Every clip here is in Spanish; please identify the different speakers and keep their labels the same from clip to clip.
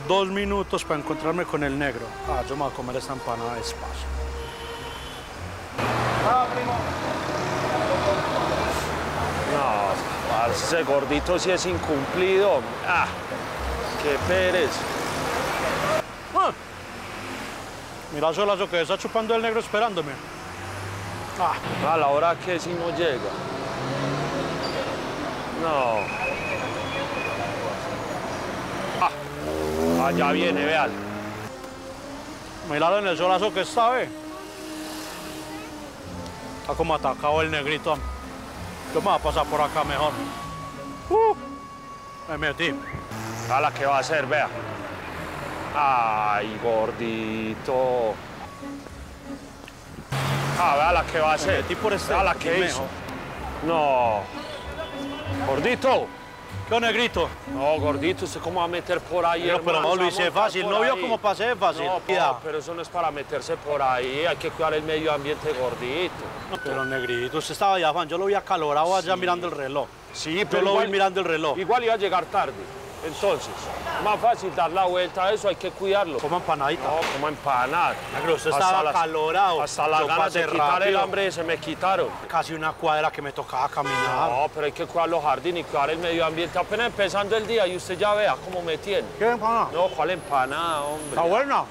Speaker 1: 2 minutos para encontrarme con el negro. Ah, yo me voy a comer esta empanada despacio. Ah, primo.
Speaker 2: No, parce, ese gordito sí es incumplido. Ah, qué pereza.
Speaker 1: Ah. Mira solo eso que está chupando el negro esperándome. Ah.
Speaker 2: A la hora que si no llega. No. Ah, allá viene, vean.
Speaker 1: Míralo en el solazo que está, ve. Está como atacado el negrito. Yo me voy a pasar por acá mejor. Me metí.
Speaker 2: A la que va a hacer, vea. Ay, gordito. Ah, vea la que va a hacer.
Speaker 1: Me metí por este.
Speaker 2: Vea la que hizo. No. Gordito.
Speaker 1: ¿Qué negrito?
Speaker 2: No, gordito, ¿usted cómo va a meter por ahí,
Speaker 1: pero no lo hice fácil. ¿No vio cómo pasé fácil?
Speaker 2: No, pero eso no es para meterse por ahí. Hay que cuidar el medio ambiente, gordito.
Speaker 1: No, pero negrito, usted estaba allá, Juan. Yo lo vi acalorado allá mirando el reloj.
Speaker 2: Sí, pero
Speaker 1: yo lo vi mirando el reloj.
Speaker 2: Igual iba a llegar tarde. Entonces, más fácil dar la vuelta a eso, hay que cuidarlo.
Speaker 1: Como empanadita.
Speaker 2: No, como empanada.
Speaker 1: Negro, usted estaba acalorado.
Speaker 2: Hasta las ganas de quitar el hambre se me quitaron.
Speaker 1: Casi una cuadra que me tocaba caminar.
Speaker 2: No, pero hay que cuidar los jardines y cuidar el medio ambiente. Apenas empezando el día y usted ya vea cómo me tiene.
Speaker 1: ¿Qué empanada?
Speaker 2: No, ¿cuál empanada, hombre?
Speaker 1: ¿Está buena?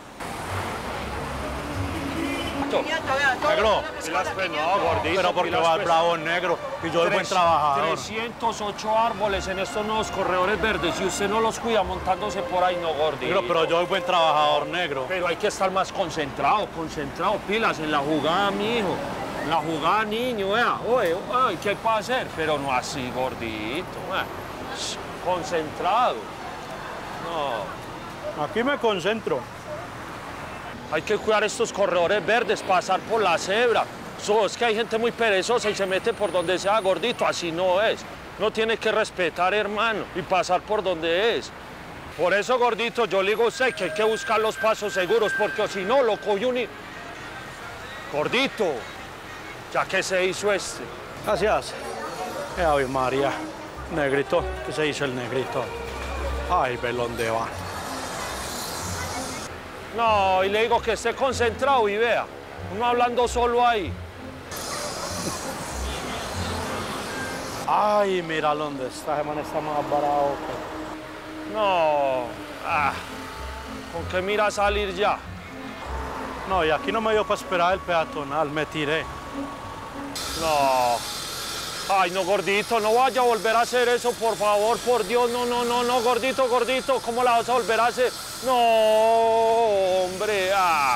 Speaker 1: Negro.
Speaker 2: No, gordito.
Speaker 1: Pero porque va el bravo negro y yo soy buen trabajador.
Speaker 2: 308 árboles en estos nuevos corredores verdes y usted no los cuida montándose por ahí, no, gordito.
Speaker 1: Negro, pero yo soy buen trabajador, negro.
Speaker 2: Pero hay que estar más concentrado, pilas en la jugada, mijo. En la jugada, niño, vea. Oye, ¿qué hay para hacer? Pero no así, gordito. Concentrado. No.
Speaker 1: Aquí me concentro.
Speaker 2: Hay que cuidar estos corredores verdes, pasar por la cebra. Es que hay gente muy perezosa y se mete por donde sea, gordito. Así no es. No tiene que respetar, hermano, y pasar por donde es. Por eso, gordito, yo le digo a usted que hay que buscar los pasos seguros, porque si no, lo coge un... Gordito, ya que se hizo este.
Speaker 1: Gracias. Ave María. Negrito, ¿qué se hizo el negrito? Ay, ve dónde va.
Speaker 2: No, y le digo que esté concentrado y vea, uno hablando solo ahí.
Speaker 1: Ay, mira dónde está, ese man está más parado.
Speaker 2: No, ¿con qué mira salir ya?
Speaker 1: No, y aquí no me dio para esperar el peatonal, me tiré.
Speaker 2: No. Ay, no, gordito, no vaya a volver a hacer eso, por favor, por Dios. No, gordito, ¿cómo la vas a volver a hacer? No, hombre,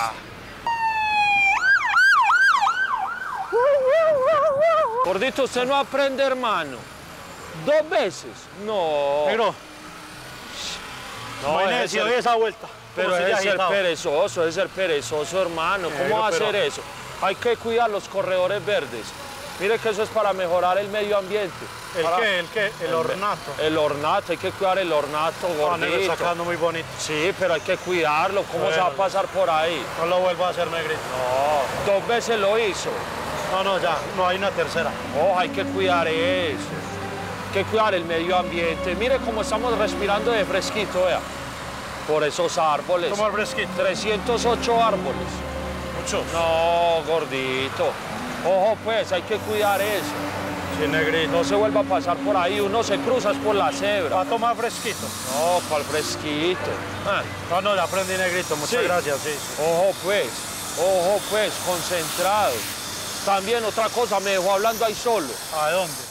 Speaker 2: Gordito, usted no aprende, hermano. 2 veces, no.
Speaker 1: Negro.
Speaker 2: No,
Speaker 1: es si doy esa vuelta.
Speaker 2: Pero es ser perezoso, hermano. ¿Cómo va a hacer eso? Hay que cuidar los corredores verdes. Mire que eso es para mejorar el medio ambiente.
Speaker 1: ¿El qué? El ornato.
Speaker 2: El ornato, hay que cuidar el ornato, gordito.
Speaker 1: Está quedando muy bonito.
Speaker 2: Sí, pero hay que cuidarlo. ¿Cómo se va a pasar por ahí?
Speaker 1: No lo vuelvo a hacer, negrito.
Speaker 2: No, 2 veces lo hizo.
Speaker 1: No, ya, no hay una tercera.
Speaker 2: Oh, hay que cuidar eso. Hay que cuidar el medio ambiente. Mire cómo estamos respirando de fresquito, vea. Por esos árboles.
Speaker 1: ¿Cómo el fresquito?
Speaker 2: 308 árboles.
Speaker 1: Muchos.
Speaker 2: No, gordito. Ojo, pues, hay que cuidar eso.
Speaker 1: Sí, negrito.
Speaker 2: No se vuelva a pasar por ahí, uno se cruza por la cebra.
Speaker 1: ¿Va a tomar fresquito?
Speaker 2: No, ¿cuál fresquito?
Speaker 1: No, ya aprendí, negrito, muchas gracias, sí.
Speaker 2: Ojo, pues, concentrado. También otra cosa, me dejó hablando ahí solo.
Speaker 1: ¿A dónde?